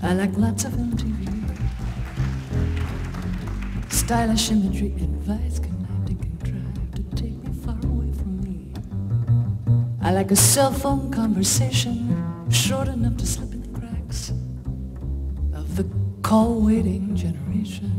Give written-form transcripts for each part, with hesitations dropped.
I like lots of MTV, stylish imagery, advice connived and contrived to take me far away from me. I like a cell phone conversation short enough to slip in the cracks of the call waiting generation.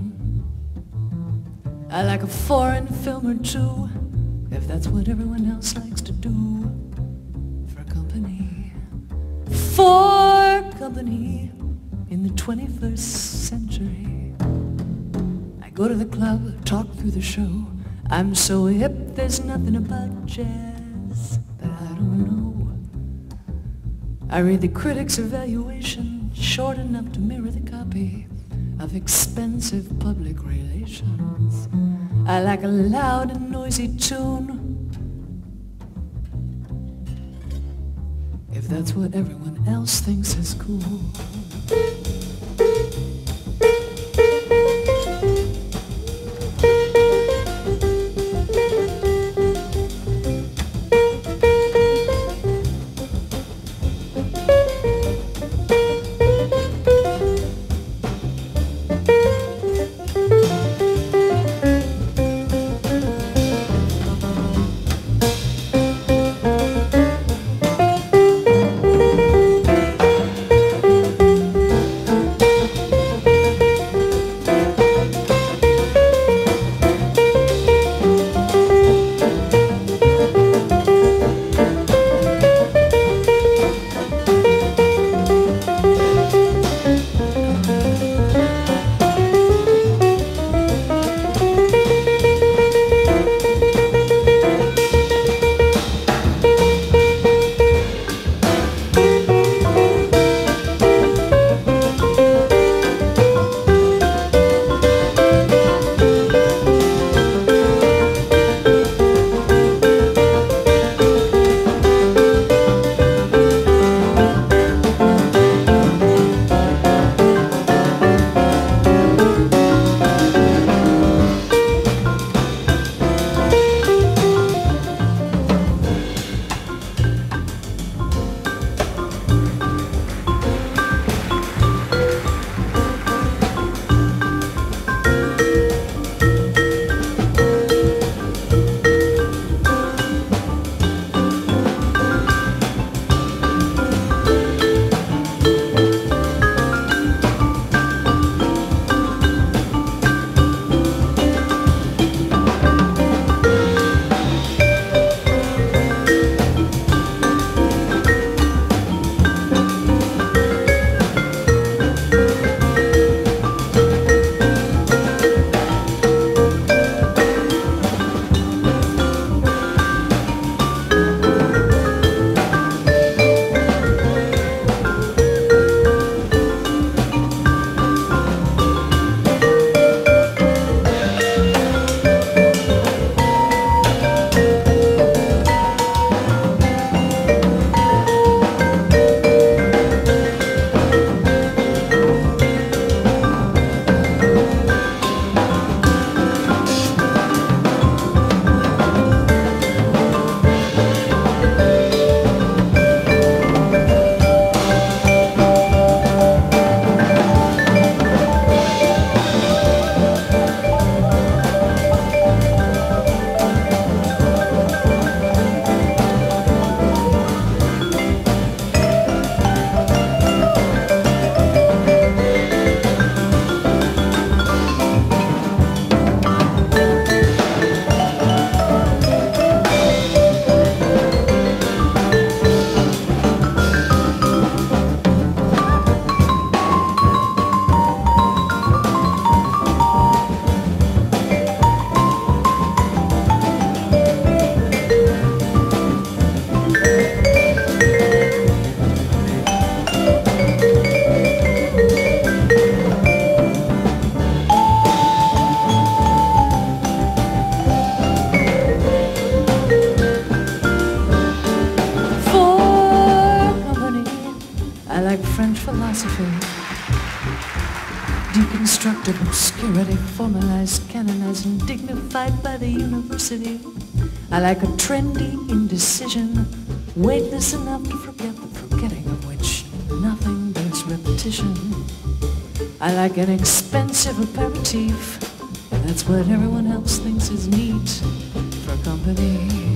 I like a foreign film or two, if that's what everyone else likes to do, for company. For company in the 21st century. I go to the club, talk through the show. I'm so hip, there's nothing about jazz that I don't know. I read the critics' evaluation, short enough to mirror the copy of expensive public relations. I like a loud and noisy tune, if that's what everyone else thinks is cool. philosophy, deconstructed obscurity, formalized, canonized, and dignified by the university. I like a trendy indecision, weightless enough to forget the forgetting of which nothing bears repetition. I like an expensive aperitif. That's what everyone else thinks is neat for company.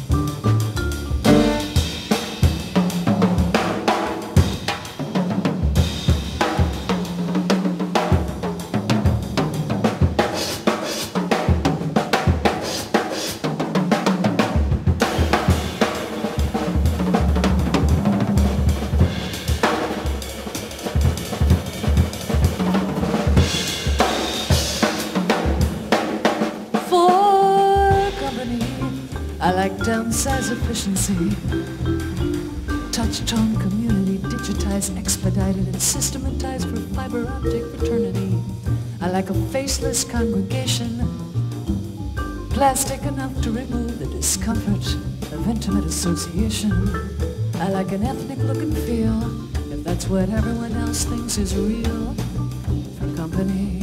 I like downsize efficiency, touch-tone community, digitized, expedited, and systematized for fiber optic fraternity. I like a faceless congregation, plastic enough to remove the discomfort of intimate association. I like an ethnic look and feel, if that's what everyone else thinks is real, for company.